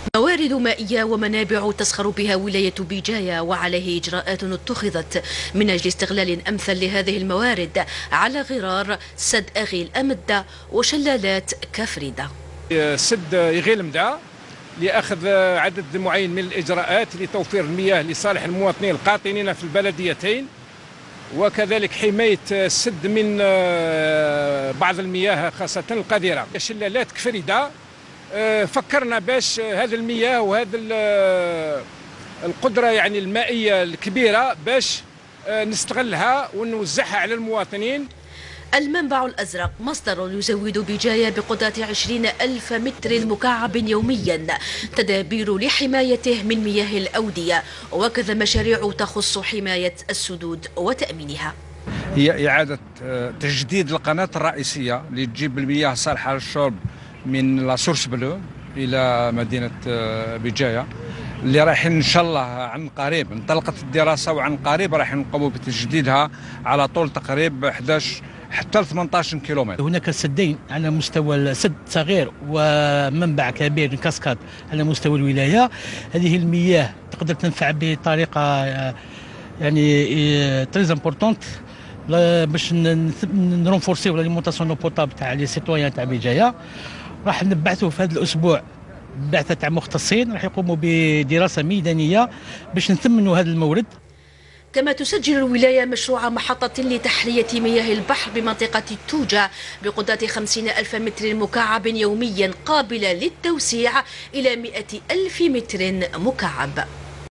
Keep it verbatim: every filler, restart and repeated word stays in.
موارد مائية ومنابع تسخر بها ولاية بجاية، وعليه إجراءات اتخذت من أجل استغلال أمثل لهذه الموارد على غرار سد أغيل أمدة وشلالات كفردة. سد يغيل أمدة لأخذ عدد معين من الإجراءات لتوفير المياه لصالح المواطنين القاطنين في البلديتين، وكذلك حماية السد من بعض المياه خاصة القذرة. شلالات كفردة فكرنا باش هذه المياه وهذه القدرة يعني المائية الكبيرة باش نستغلها ونوزعها على المواطنين. المنبع الأزرق مصدر يزود بجاية بقدرة عشرين ألف متر مكعب يوميا، تدابير لحمايته من مياه الأودية، وكذا مشاريع تخص حماية السدود وتأمينها. هي إعادة تجديد القناة الرئيسية اللي تجيب المياه الصالحة للشرب من لا سورس بلو إلى مدينة بجاية، اللي رايحين إن شاء الله عن قريب انطلقت الدراسة، وعن قريب راح نقوموا بتجديدها على طول تقريب أحد عشر حتى ثمانية عشر كيلومتر. هناك سدين على مستوى سد صغير ومنبع كبير كاسكاد على مستوى الولاية. هذه المياه تقدر تنفع بطريقة يعني تريز امبورطونت باش نرونفورسيو لاليمونطاسيون بوتابل تاع لي سيتويان تاع بجاية. راح نبعثوا في هذا الأسبوع بعثة تاع مختصين راح يقوموا بدراسة ميدانية باش نثمنوا هذا المورد. كما تسجل الولاية مشروع محطة لتحلية مياه البحر بمنطقة توجة بقدرة خمسين ألف متر مكعب يوميا، قابلة للتوسيع إلى مئة ألف متر مكعب.